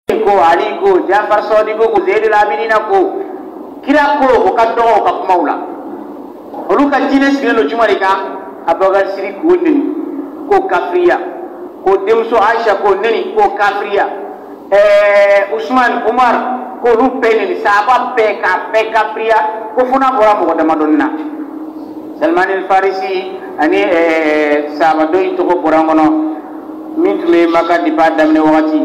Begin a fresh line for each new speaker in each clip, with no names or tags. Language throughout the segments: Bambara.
ko Ali ko Jafar Sadiq ko Zaid al-Abidin ko kira ko o ka do ka kumaula olu ka jine sigelo jumarika Abubakar Siddiq ko neni ko kafriya ko demso Aisha ko neni ko kafriya Usman Umar ko lu peni sahaba pe kafriya ko funa bora mo damadonna Salman al-Farisi ani sahaba do to ko borangono mintle maka di padam ne wati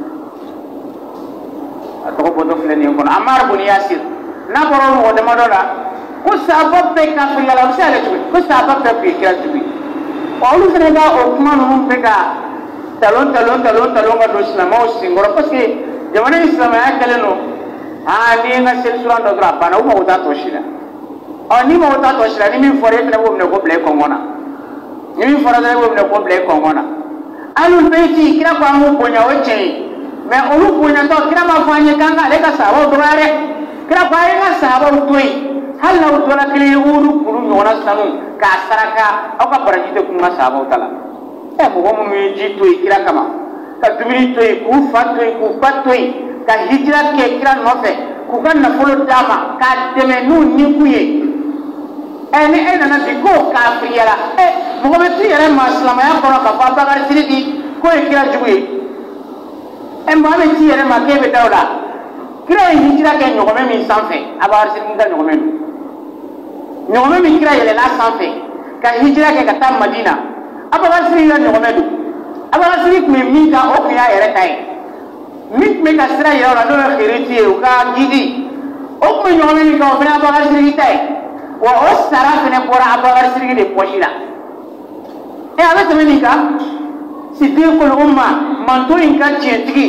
atoko bodo fleni ko Ammar bin Yasir na boro mo damadola ko sahaba pe kafriya la usale ko sahaba pe kira tubi olu senega o kuma no peka talon ga do islamo singoro parce que jamana islamaya kaleno ni nga sel suran do dra bana o mo ta to shira ni mo ta to shira ni min fore tele bo ne ko ble ko ngona ni min fore tele bo ne ko ble ko ngona alu beiti kira ko amu bonya oche me olu bonya to kira ma fanye kanga le ka sawo do are kira ko ay nga sawo toy halla o to la kile uru kuru ngona sanu ka saraka o ka barajite ku nga sawo tala mo mo ji toy kira kama ka dumini toy ku fattoy ku pattoy ka hijra ke kira nofe ku kan na folo dama ka deme nu ni kuye ene na biko ka friyala mo be ti yere maslama ya ko ka fa Abubakar Siddiq ko e kira jubuye mo be ti yere ma ke be dawla kira hijra ke nyogome min sanfe Abubakar Siddiq ga nyogome min kira yele la sanfe ka hijra ke ka ta Madina Abubakar Siddiq ga nyogome du Abubakar Siddiq me min ka o ya yere tay mit me ka sira yoro do khiriti o ka gidi o ko nyome ni ka o bena Abubakar Siddiq tay wa o sara fene bora Abubakar Siddiq de pochila abe temeni ka siddiqul umma manto in ka tientigi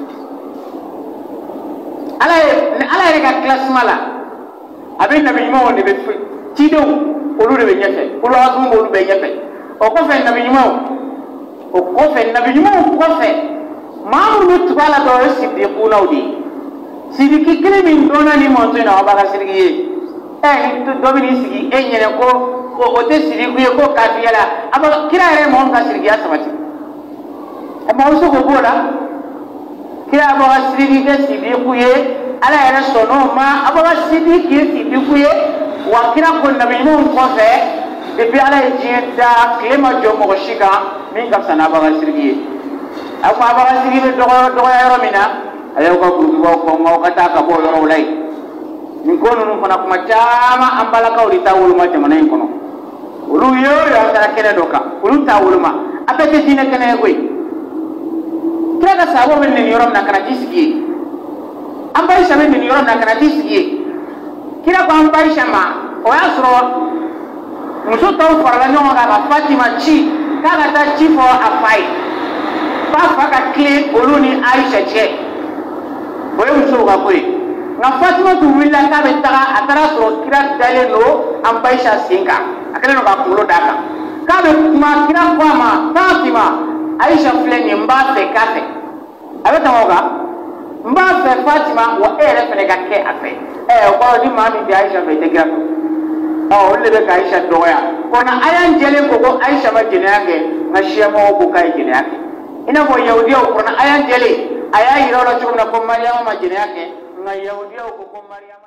ala ka classe mala abe nabi mo ne be tido olu de be nyefe olu azum olu be nyefe o ko fe nabi mo ko fe mamu tubala do siddiquna udi siddiqi kile min dona ni monto na Abubakar Siddiq to domini sigi nyene ko o te siddiqi ko kafiyala aba kira re mo ka Siddiq asabati mo so ko bola kira Abubakar Siddiq ke siddiqu ye ala era sono ma Abubakar Siddiq ye siddiqu ye wa kira ko nabi mo ko fe depuis ala jienta klema jomo shika min ka sana Abubakar Siddiq ye ako Abubakar Siddiq do yoro mina ayo ko ko mo kata ka bo yoro lay ni ko no fana kuma chama ambala ka uri tawul ma jamana en kono ulu yo ya tara kene doka ulu tawul ma apete dina kene goy kira ka sabo men ni yoro na kana tisigi ambai shabe ni yoro na kana tisigi kira ko ambai shama o asro muso taw farala nyoma ka Fatima chi kaga ta chi fo afai fa ka kile olu ni Aisha che boye muso ga koy na Fatima tu willa ka be taga atara so kira dale no am Aisha singa akale no ka kulo daka ka be kuma kira kwa ma Fatima Aisha fleni mba fe kafe abe tamoga mba fe Fatima wa ere fene ka ke afe ko di mami bi Aisha be tegra o le be ka Aisha doya kona ayan jele ko Aisha ma jinake ngashiya mo ko kai jinake ina bo yahudiya ko na ayan jele aya yiro la chuna ko Maryam ma jine yake na yahudiya ko Maryam